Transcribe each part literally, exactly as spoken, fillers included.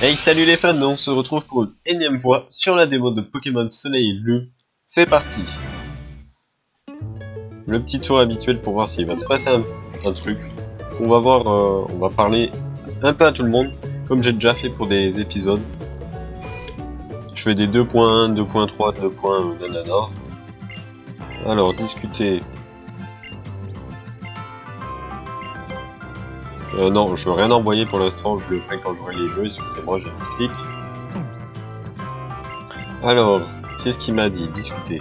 Hey, salut les fans, on se retrouve pour une énième fois sur la démo de Pokémon Soleil et Lune. C'est parti. Le petit tour habituel pour voir s'il va se passer un, un truc. On va voir, euh, on va parler un peu à tout le monde, comme j'ai déjà fait pour des épisodes. Je fais des deux point un, deux point trois, deux point un, nanana. Alors, discuter. Euh, non, je veux rien envoyer pour l'instant, je le ferai quand j'aurai les jeux, excusez-moi, j'explique. Alors, qu'est-ce qu'il m'a dit? Discuter.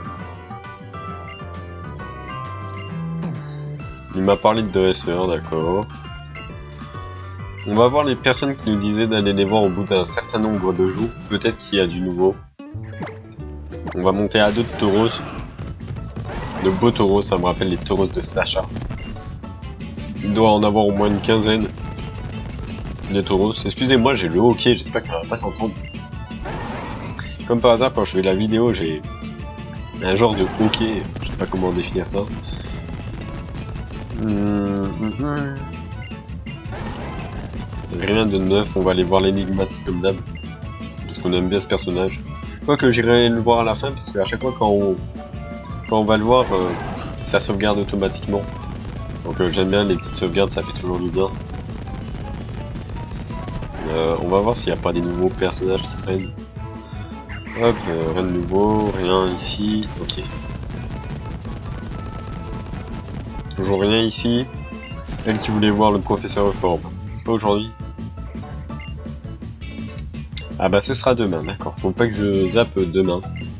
Il m'a parlé de dresseurs, d'accord. On va voir les personnes qui nous disaient d'aller les voir au bout d'un certain nombre de jours, peut-être qu'il y a du nouveau. On va monter à deux de tauros. De beaux tauros, ça me rappelle les tauros de Sacha. Il doit en avoir au moins une quinzaine. Les tauros. Excusez-moi, j'ai le hockey, j'espère que ça va pas s'entendre. Comme par hasard, quand je fais la vidéo, j'ai un genre de hockey, je sais pas comment définir ça. Mmh. Rien de neuf, on va aller voir l'énigmatique comme d'hab. Parce qu'on aime bien ce personnage. Quoique j'irai le voir à la fin, parce qu'à chaque fois quand on, quand on va le voir, euh, ça sauvegarde automatiquement. Donc euh, j'aime bien les petites sauvegardes, ça fait toujours du bien. Euh, on va voir s'il n'y a pas des nouveaux personnages qui traînent. Hop, euh, rien de nouveau, rien ici, ok. Toujours rien ici. Elle qui voulait voir le professeur Reforme. C'est pas aujourd'hui? Ah bah ce sera demain, d'accord. Faut pas que je zappe demain.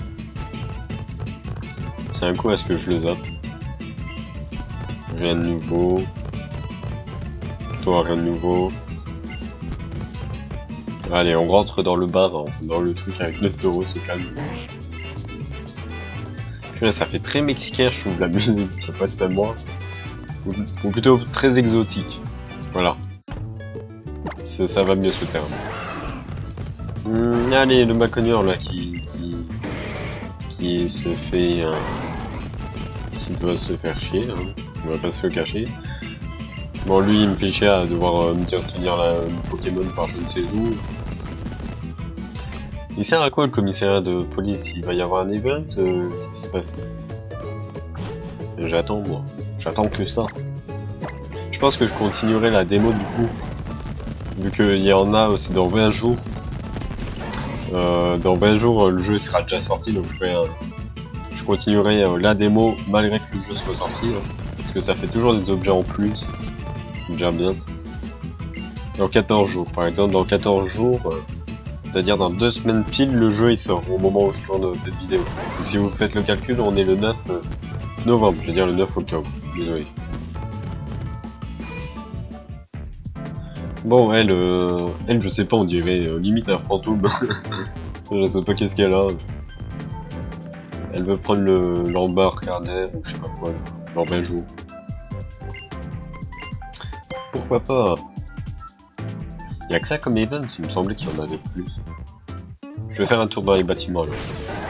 C'est un coup à ce que je le zappe. Rien de nouveau. Toi, rien de nouveau. Allez, on rentre dans le bar, hein, dans le truc avec neuf euros, c'est calme. Puis là, ça fait très mexicain, je trouve, la musique, je sais pas si c'est à moi. Ou, ou plutôt très exotique. Voilà. Ça, ça va mieux ce terme. Hum, allez, le Maconior là qui, qui qui se fait euh, qui doit se faire chier, hein. On va pas se le cacher. Bon, lui il me fait chier à devoir euh, me dire tenir la euh, Pokémon par je ne sais où. Il sert à quoi le commissariat de police? Il va y avoir un event? euh, Qu'est-ce qui se passe? J'attends moi. J'attends que ça. Je pense que je continuerai la démo du coup. Vu qu'il y en a aussi dans vingt jours. Euh, dans vingt jours, le jeu sera déjà sorti, donc je ferai un... je continuerai euh, la démo malgré que le jeu soit sorti, hein, parce que ça fait toujours des objets en plus, déjà bien. Dans quatorze jours, par exemple, dans quatorze jours, euh, c'est-à-dire dans deux semaines pile, le jeu il sort au moment où je tourne euh, cette vidéo. Donc si vous faites le calcul, on est le neuf euh, novembre, je veux dire le neuf octobre, désolé. Bon, elle, euh, elle, je sais pas, on dirait euh, limite un fantôme. Je sais pas qu'est-ce qu'elle a. Elle veut prendre le l'embarcadère ou je sais pas quoi, là, dans vingt jours. Pourquoi pas? Y'a que ça comme event, il me semblait qu'il y en avait plus. Je vais faire un tour dans les bâtiments là.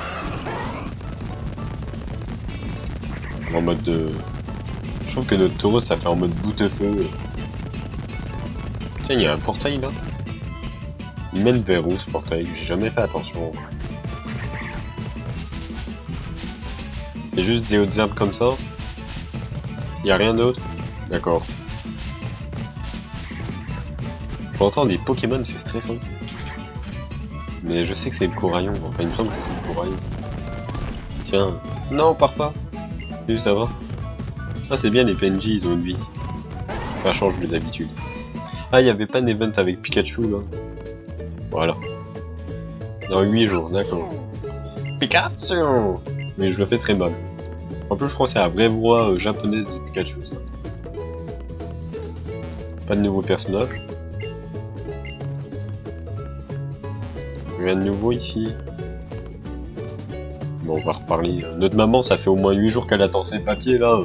En mode de... Je trouve que notre taureau ça fait en mode boute-feu. Tiens, il y a un portail là. Il mène vers où ce portail? J'ai jamais fait attention. C'est juste des hautes herbes comme ça? Y a rien d'autre? D'accord. J'entends des Pokémon, c'est stressant. Mais je sais que c'est le coraillon, enfin il me semble que c'est le coraillon. Tiens. Non, pars pas. Salut, ça va? Ah c'est bien, les P N J ils ont une vie. Ça change de d'habitude. Ah, il y avait pas un event avec Pikachu là. Voilà. Dans huit jours, d'accord. Pikachu! Mais je le fais très mal. En plus, je crois que c'est la vraie voix euh, japonaise de Pikachu, ça. Pas de nouveaux personnages. Rien de nouveau ici. Bon, on va reparler. Notre maman, ça fait au moins huit jours qu'elle attend ses papiers, là.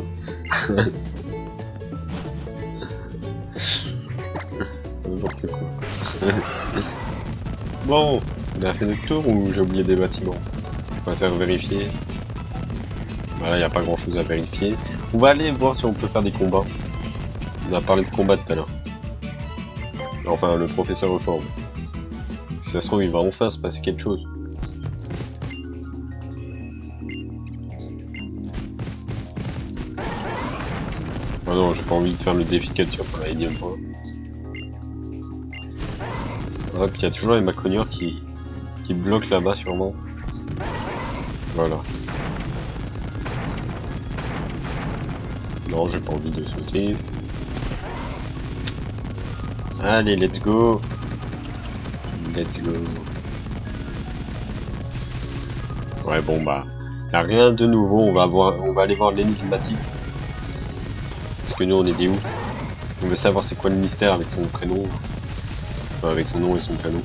N'importe quoi. Bon, on a fait notre tour ou j'ai oublié des bâtiments? On va faire vérifier. Voilà, il n'y a pas grand chose à vérifier. On va aller voir si on peut faire des combats. On a parlé de combat tout à l'heure. Enfin, le professeur Reforme. Si ça se trouve, il va enfin se passer quelque chose. Oh non, j'ai pas envie de faire le défi de capture pour la énième fois. Ouais, puis il y a toujours les macrogneurs qui, qui bloquent là-bas sûrement. Voilà. Non, j'ai pas envie de sauter. Allez, let's go. Let's go. Ouais, bon bah, y a rien de nouveau. On va voir, on va aller voir l'énigmatique. Parce que nous, on est des ouf. On veut savoir c'est quoi le mystère avec son prénom. Enfin, avec son nom et son prénom.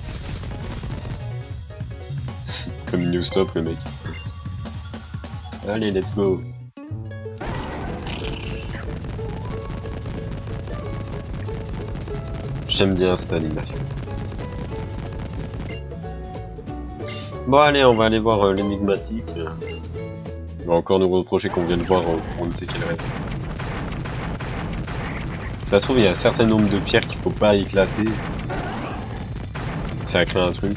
Comme New Stop, le mec. Allez, let's go. J'aime bien cette animation. Bon allez, on va aller voir euh, l'énigmatique. Il va encore nous reprocher qu'on vienne voir euh, pour on ne sait quelle raison. Ça se trouve, il y a un certain nombre de pierres qu'il faut pas éclater. Ça a créé un truc.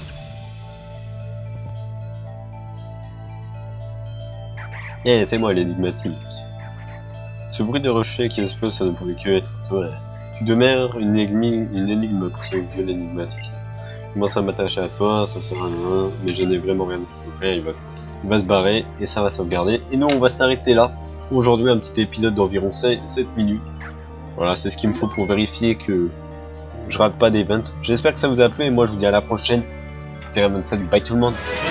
Eh, hey, c'est moi l'énigmatique. Ce bruit de rocher qui explose, ça ne pouvait que être toi. Tu demeures une énigme, une énigme pour ce vieux énigmatique. Je commence à m'attacher à toi, ça sera un, mais je n'ai vraiment rien à t'offrir. Il va, il va se barrer et ça va sauvegarder. Et nous, on va s'arrêter là. Aujourd'hui, un petit épisode d'environ sept minutes. Voilà, c'est ce qu'il me faut pour vérifier que je rate pas d'event. J'espère que ça vous a plu et moi, je vous dis à la prochaine. C'était Raymond, salut, bye tout le monde.